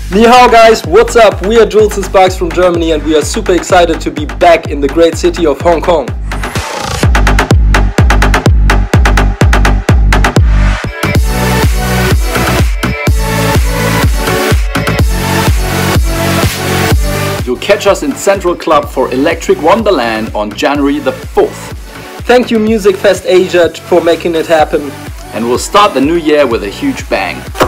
Ni hao guys, what's up? We are Jules and Sparks from Germany and we are super excited to be back in the great city of Hong Kong. You'll catch us in Central Club for Electric Wonderland on January the 4th. Thank you Music Fest Asia for making it happen. And we'll start the new year with a huge bang.